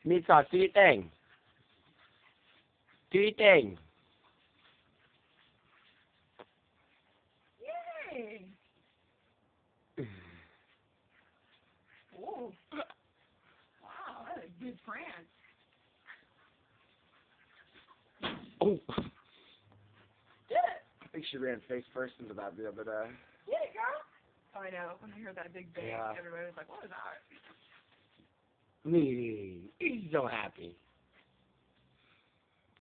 Meat sauce, do your thing. Do your thing. Yay! Ooh. Wow, that is a good prank. Oh. Did it? I think she ran face first into that the other day. Did it, girl? Oh, I know. When I heard that big bang, Yeah. everybody was like, what was that? Meaty. He's so happy.